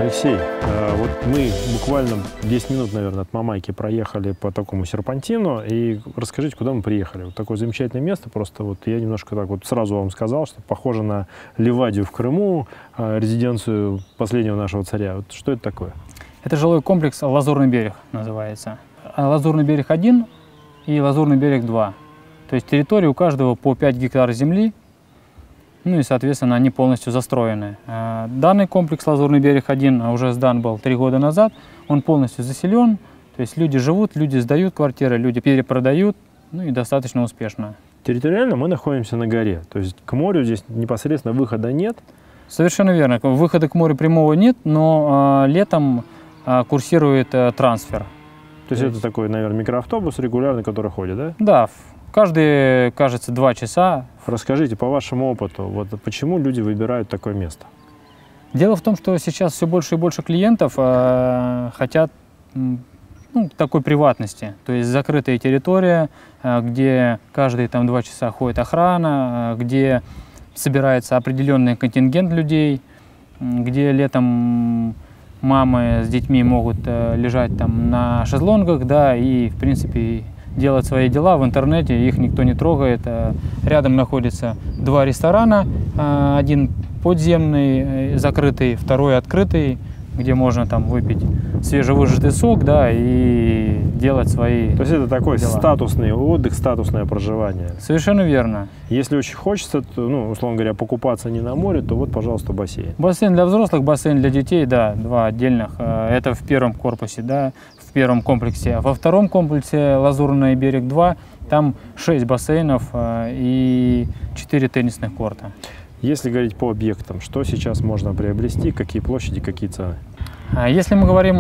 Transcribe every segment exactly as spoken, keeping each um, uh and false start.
Алексей, вот мы буквально десять минут, наверное, от Мамайки проехали по такому серпантину. И расскажите, куда мы приехали? Вот такое замечательное место. Просто вот я немножко так вот сразу вам сказал, что похоже на Ливадию в Крыму, резиденцию последнего нашего царя. Вот что это такое? Это жилой комплекс «Лазурный берег» называется. «Лазурный берег один» и «Лазурный берег два». То есть территория у каждого по пять гектаров земли. Ну и, соответственно, они полностью застроены. Данный комплекс «Лазурный берег один» уже сдан был три года назад. Он полностью заселен. То есть люди живут, люди сдают квартиры, люди перепродают. Ну и достаточно успешно. Территориально мы находимся на горе. То есть к морю здесь непосредственно выхода нет. Совершенно верно. Выхода к морю прямого нет, но а, летом а, курсирует а, трансфер. То есть, То есть это такой, наверное, микроавтобус регулярный, который ходит, да? Да. Каждые, кажется, два часа. Расскажите, по вашему опыту, вот почему люди выбирают такое место? Дело в том, что сейчас все больше и больше клиентов э, хотят ну, такой приватности. То есть закрытая территория, э, где каждые там, два часа ходит охрана, э, где собирается определенный контингент людей, где летом мамы с детьми могут э, лежать там на шезлонгах, да, и, в принципе, делать свои дела в интернете, их никто не трогает. Рядом находится два ресторана, один подземный, закрытый, второй открытый, где можно там выпить свежевыжатый сок, да, и делать свои То есть это такой дела. Статусный отдых, статусное проживание. Совершенно верно. Если очень хочется, то, ну, условно говоря, покупаться не на море, то вот, пожалуйста, бассейн. Бассейн для взрослых, бассейн для детей, да, два отдельных. Это в первом корпусе, да, в первом комплексе. Во втором комплексе «Лазурный берег два» там шесть бассейнов и четыре теннисных корта. Если говорить по объектам, что сейчас можно приобрести, какие площади, какие цены? Если мы говорим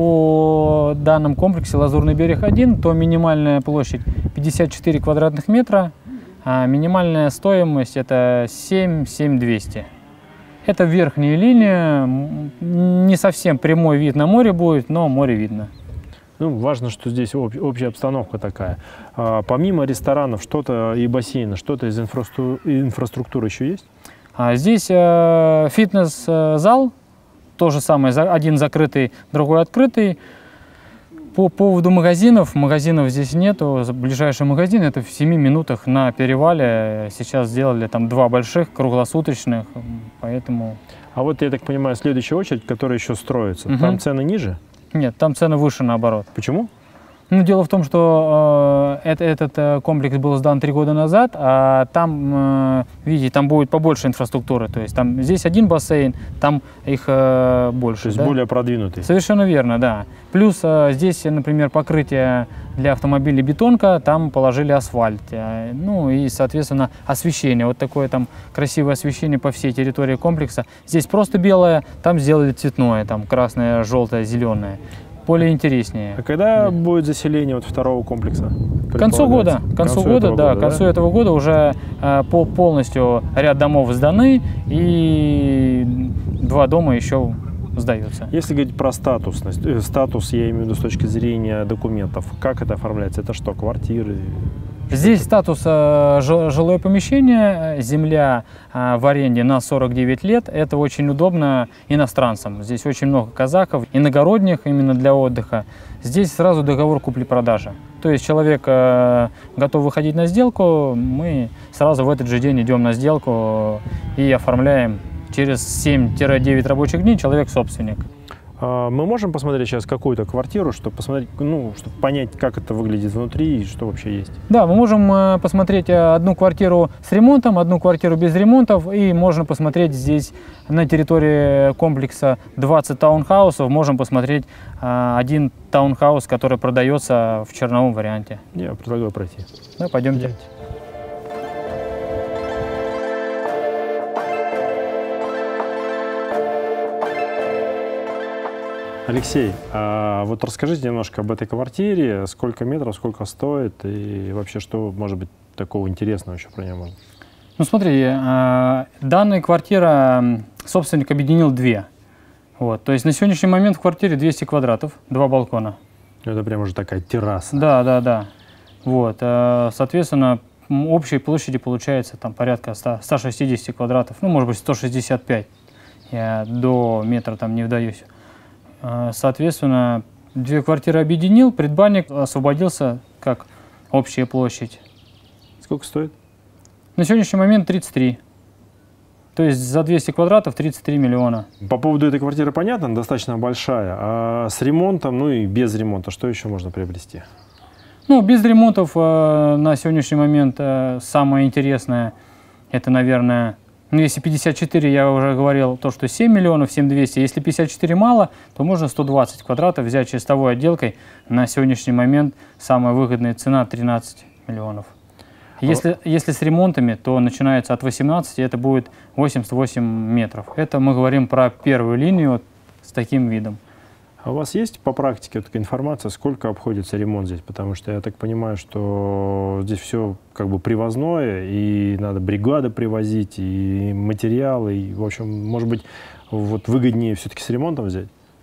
о данном комплексе «Лазурный берег один», то минимальная площадь пятьдесят четыре квадратных метра, а минимальная стоимость это семь семь двести. Это верхняя линия, не совсем прямой вид на море будет, но море видно. Ну, важно, что здесь об, общая обстановка такая. А, помимо ресторанов, что-то и бассейна, что-то из инфраструктуры, инфраструктуры еще есть? А здесь э, фитнес-зал, то же самое, один закрытый, другой открытый. По поводу магазинов, магазинов здесь нету. Ближайший магазин это в семи минутах на перевале. Сейчас сделали там два больших, круглосуточных, поэтому... А вот, я так понимаю, следующая очередь, которая еще строится, угу. Там цены ниже? Нет, там цены выше, наоборот. Почему? Ну, дело в том, что э, это, этот э, комплекс был сдан три года назад, а там, э, видите, там будет побольше инфраструктуры. То есть там здесь один бассейн, там их э, больше. То есть да? более продвинутый. Совершенно верно, да. Плюс э, здесь, например, покрытие для автомобилей бетонка, там положили асфальт. Э, ну и, соответственно, освещение. Вот такое там красивое освещение по всей территории комплекса. Здесь просто белое, там сделали цветное, там красное, желтое, зеленое. Более интереснее. А когда да. будет заселение вот второго комплекса? К концу года. К концу, концу года, да, года, к концу да? этого года уже э, по, полностью ряд домов сданы, и два дома еще сдаются. Если говорить про статусность, э, статус, я имею в виду с точки зрения документов, как это оформляется? Это что, квартиры? Здесь статус э, жилое помещение, земля э, в аренде на сорок девять лет. Это очень удобно иностранцам. Здесь очень много казахов, иногородних именно для отдыха. Здесь сразу договор купли-продажи. То есть человек э, готов выходить на сделку, мы сразу в этот же день идем на сделку и оформляем. Через семь-девять рабочих дней человек собственник. Мы можем посмотреть сейчас какую-то квартиру, чтобы посмотреть, ну, чтобы понять, как это выглядит внутри и что вообще есть? Да, мы можем посмотреть одну квартиру с ремонтом, одну квартиру без ремонтов, и можно посмотреть здесь на территории комплекса двадцать таунхаусов, можем посмотреть один таунхаус, который продается в черновом варианте. Я предлагаю пройти. Да, пойдемте. Идемте. Алексей, а вот расскажите немножко об этой квартире, сколько метров, сколько стоит и вообще что, может быть, такого интересного еще про нее можно? Ну смотри, данная квартира собственник объединил две. Вот, то есть на сегодняшний момент в квартире двести квадратов, два балкона. Это прям уже такая терраса. Да, да, да. Вот, соответственно, общей площади получается там порядка ста шестидесяти квадратов, ну может быть сто шестьдесят пять. я до метра там не вдаюсь. Соответственно, две квартиры объединил, предбанник освободился как общая площадь. Сколько стоит? На сегодняшний момент тридцать три. То есть за двести квадратов тридцать три миллиона. По поводу этой квартиры понятно, она достаточно большая. А с ремонтом, ну и без ремонта, что еще можно приобрести? Ну, без ремонтов э, на сегодняшний момент э, самое интересное, это, наверное, ну, если пятьдесят четыре, я уже говорил, то, что семь миллионов, семь двести. Если пятьдесят четыре мало, то можно сто двадцать квадратов взять чистовой отделкой. На сегодняшний момент самая выгодная цена тринадцать миллионов. Если, а... если с ремонтами, то начинается от восемнадцати, это будет восемьдесят восемь метров. Это мы говорим про первую линию вот, с таким видом. А у вас есть по практике такая информация, сколько обходится ремонт здесь? Потому что я так понимаю, что здесь все как бы привозное, и надо бригады привозить, и материалы, и, в общем, может быть, вот выгоднее все-таки с ремонтом взять?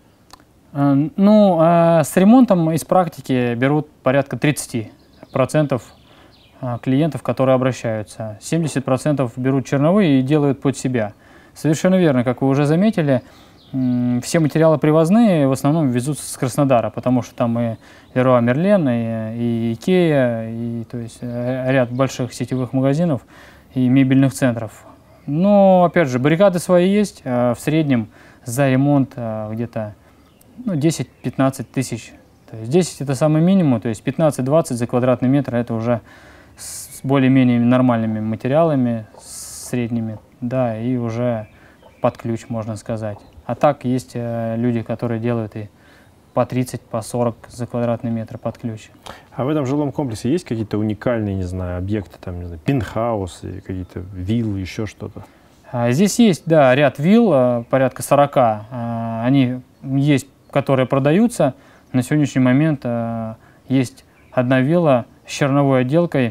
Ну, с ремонтом из практики берут порядка тридцать процентов клиентов, которые обращаются. семьдесят процентов берут черновые и делают под себя. Совершенно верно, как вы уже заметили, все материалы привозные в основном везутся с Краснодара, потому что там и Леруа Мерлен, и, и Икея, и то есть ряд больших сетевых магазинов и мебельных центров. Но, опять же, бригады свои есть, в среднем за ремонт где-то ну, десять-пятнадцать тысяч. То есть десять это самый минимум, то есть пятнадцать-двадцать за квадратный метр это уже с более-менее нормальными материалами, средними, да, и уже под ключ, можно сказать. А так есть э, люди, которые делают и по тридцать, по сорок за квадратный метр под ключ. А в этом жилом комплексе есть какие-то уникальные, не знаю, объекты, там, не знаю, пентхаусы, какие-то виллы, еще что-то? А, здесь есть, да, ряд вилл, а, порядка сорока. А, они есть, которые продаются. На сегодняшний момент а, есть одна вилла с черновой отделкой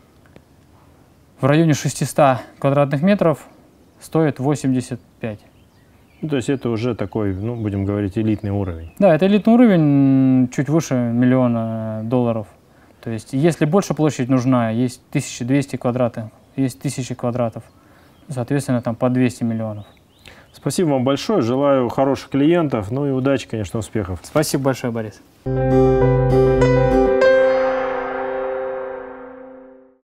в районе шестисот квадратных метров, стоит восемьдесят пять. Ну, то есть это уже такой, ну, будем говорить, элитный уровень. Да, это элитный уровень, чуть выше миллиона долларов. То есть если больше площадь нужна, есть тысяча двести квадратов, есть тысяча квадратов, соответственно, там по двести миллионов. Спасибо вам большое, желаю хороших клиентов, ну и удачи, конечно, успехов. Спасибо большое, Борис.